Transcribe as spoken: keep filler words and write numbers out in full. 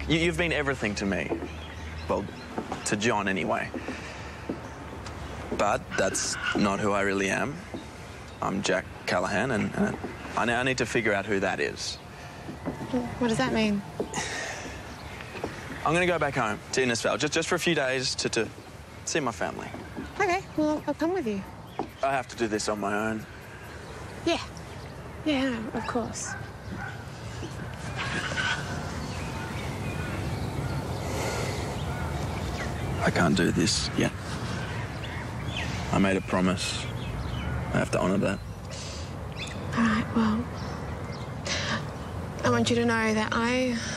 You, you've been everything to me. Well, to John anyway. But that's not who I really am. I'm Jack Callahan, and, and I, I need to figure out who that is. What does that mean? I'm going to go back home to Innisfail, just, just for a few days to, to see my family. Okay, well, I'll come with you. I have to do this on my own. Yeah. Yeah, no, of course. I can't do this yet. I made a promise. I have to honour that. All right, well, I want you to know that I